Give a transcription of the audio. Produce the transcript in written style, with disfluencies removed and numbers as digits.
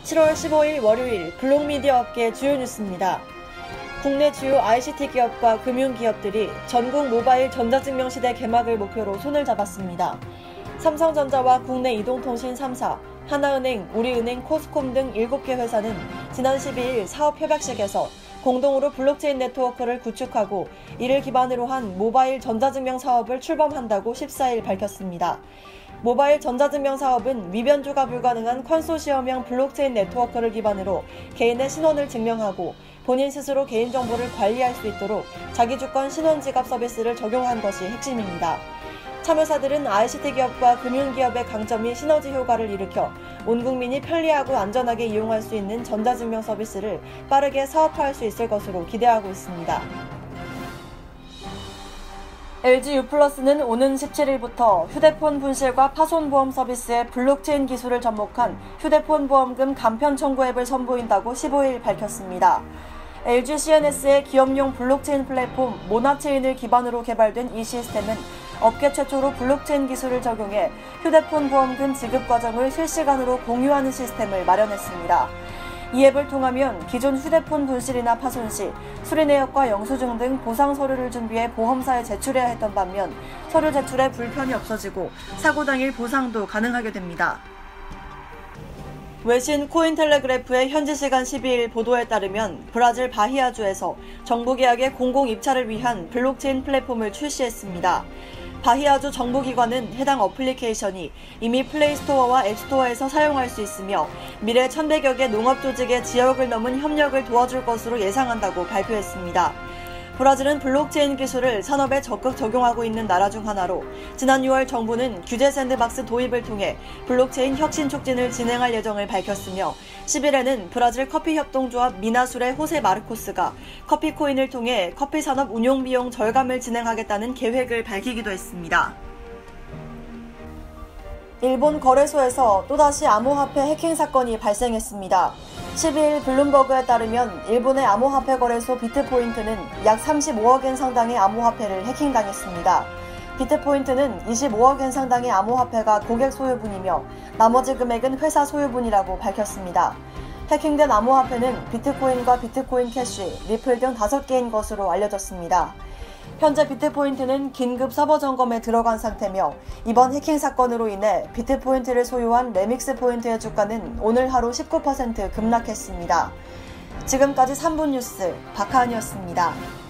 7월 15일 월요일 블록미디어 업계 주요 뉴스입니다. 국내 주요 ICT 기업과 금융기업들이 전국 모바일 전자증명 시대 개막을 목표로 손을 잡았습니다. 삼성전자와 국내 이동통신 3사, 하나은행, 우리은행, 코스콤 등 7개 회사는 지난 12일 사업협약식에서 공동으로 블록체인 네트워크를 구축하고 이를 기반으로 한 모바일 전자증명 사업을 출범한다고 14일 밝혔습니다. 모바일 전자증명 사업은 위변조가 불가능한 컨소시엄형 블록체인 네트워크를 기반으로 개인의 신원을 증명하고 본인 스스로 개인정보를 관리할 수 있도록 자기주권 신원지갑 서비스를 적용한 것이 핵심입니다. 참여사들은 ICT 기업과 금융기업의 강점이 시너지 효과를 일으켜 온 국민이 편리하고 안전하게 이용할 수 있는 전자증명 서비스를 빠르게 사업화할 수 있을 것으로 기대하고 있습니다. LG유플러스는 오는 17일부터 휴대폰 분실과 파손 보험 서비스에 블록체인 기술을 접목한 휴대폰 보험금 간편 청구 앱을 선보인다고 15일 밝혔습니다. LG CNS의 기업용 블록체인 플랫폼 모나체인을 기반으로 개발된 이 시스템은 업계 최초로 블록체인 기술을 적용해 휴대폰 보험금 지급 과정을 실시간으로 공유하는 시스템을 마련했습니다. 이 앱을 통하면 기존 휴대폰 분실이나 파손 시 수리 내역과 영수증 등 보상 서류를 준비해 보험사에 제출해야 했던 반면 서류 제출에 불편이 없어지고 사고 당일 보상도 가능하게 됩니다. 외신 코인텔레그래프의 현지 시간 12일 보도에 따르면 브라질 바히아주에서 정부계약의 공공 입찰을 위한 블록체인 플랫폼을 출시했습니다. 바히아주 정부기관은 해당 어플리케이션이 이미 플레이스토어와 앱스토어에서 사용할 수 있으며 미래 1,100여 개 농업조직의 지역을 넘은 협력을 도와줄 것으로 예상한다고 발표했습니다. 브라질은 블록체인 기술을 산업에 적극 적용하고 있는 나라 중 하나로 지난 6월 정부는 규제 샌드박스 도입을 통해 블록체인 혁신 촉진을 진행할 예정을 밝혔으며 10일에는 브라질 커피협동조합 미나술의 호세 마르코스가 커피코인을 통해 커피 산업 운용 비용 절감을 진행하겠다는 계획을 밝히기도 했습니다. 일본 거래소에서 또다시 암호화폐 해킹 사건이 발생했습니다. 12일 블룸버그에 따르면 일본의 암호화폐 거래소 비트포인트는 약 35억엔 상당의 암호화폐를 해킹당했습니다. 비트포인트는 25억엔 상당의 암호화폐가 고객 소유분이며 나머지 금액은 회사 소유분이라고 밝혔습니다. 해킹된 암호화폐는 비트코인과 비트코인 캐시, 리플 등 5개인 것으로 알려졌습니다. 현재 비트포인트는 긴급 서버 점검에 들어간 상태며 이번 해킹 사건으로 인해 비트포인트를 소유한 레믹스 포인트의 주가는 오늘 하루 19% 급락했습니다. 지금까지 3분 뉴스 박하은이었습니다.